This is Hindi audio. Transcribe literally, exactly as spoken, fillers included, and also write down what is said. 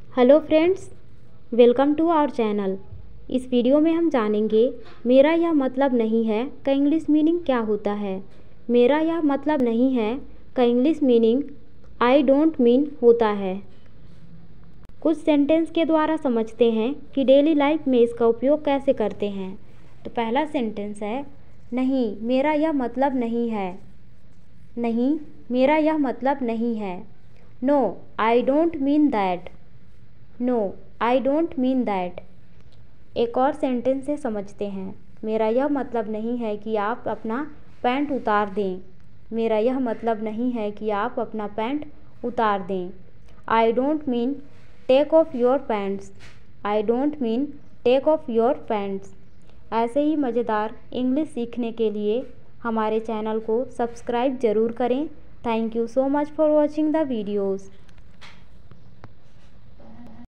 Hello friends, welcome to our channel. इस वीडियो में हम जानेंगे मेरा यह मतलब नहीं है का इंग्लिश मीनिंग क्या होता है। मेरा यह मतलब नहीं है का English meaning I don't mean होता है। कुछ सेंटेंस के द्वारा समझते हैं कि डेली लाइफ में इसका उपयोग कैसे करते हैं। तो पहला सेंटेंस है, नहीं मेरा यह मतलब नहीं है। नहीं मेरा यह मतलब नहीं है। No I don't mean that. No I don't mean that. एक और सेंटेंस से समझते हैं, मेरा यह मतलब नहीं है कि आप अपना पैंट उतार दें। मेरा यह मतलब नहीं है कि आप अपना पैंट उतार दें। I don't mean take off your pants. I don't mean take off your pants. ऐसे ही मज़ेदार इंग्लिश सीखने के लिए हमारे चैनल को सब्सक्राइब ज़रूर करें। Thank you so much for watching the videos.